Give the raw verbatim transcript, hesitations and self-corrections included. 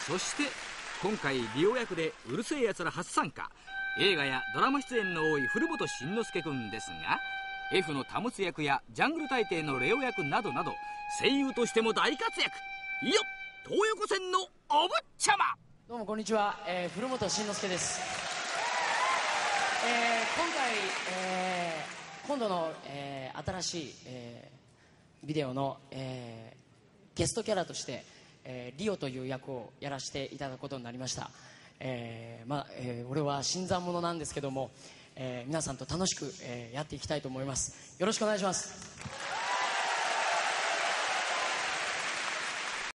そして今回リオ役でうるせえやつら初参加、映画やドラマ出演の多い古本慎之介くんですが、 F のタムツ役やジャングル大帝のレオ役などなど声優としても大活躍。いよ東横線のお坊ちゃま。 どうもこんにちは、えー、古本慎之介です。えー、今回、えー、今度の、えー、新しい、えー、ビデオの、えー、ゲストキャラとして、えー、リオという役をやらせていただくことになりました。えーまあえー、俺は新参者なんですけども、えー、皆さんと楽しく、えー、やっていきたいと思います。よろしくお願いします。